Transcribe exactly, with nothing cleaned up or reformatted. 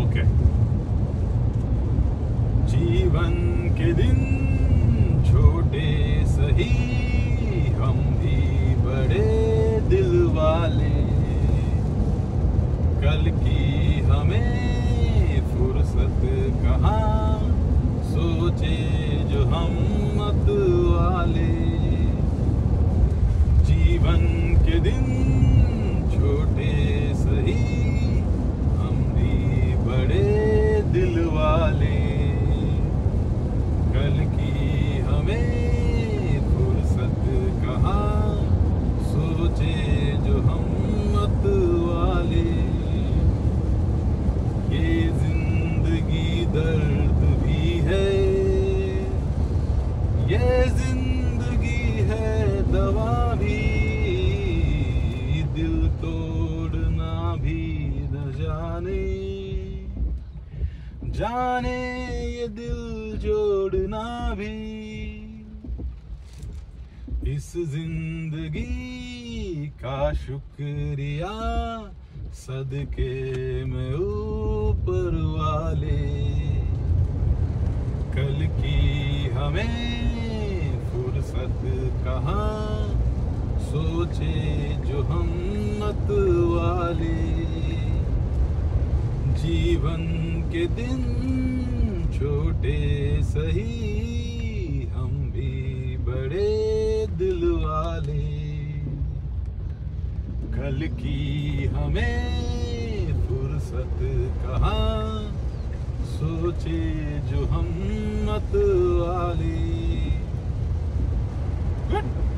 Okay. जीवन के दिन छोटे सही, हम भी बड़े दिल वाले। कल की हमें फुर्सत कहाँ, सोचे जो हम मत वाले। जीवन के दिन छोटे सही, हम भी बड़े दिल वाले। कल की हमें फुर्सत कहाँ, सोचे जो हम मत वाले। ये जिंदगी दर्द भी है, ये जिंदगी है दवा भी। दिल तोड़ना भी न जाने, जाने ये दिल जोड़ना भी। इस जिंदगी का शुक्रिया सदके में ऊपर वाले। कल की हमें फुर्सत कहाँ, सोचे जो हम मत वाले। जीवन के दिन छोटे सही, हम भी बड़े दिल वाले। कल की हमें फुर्सत कहाँ, सोचे जो हम मत वाले।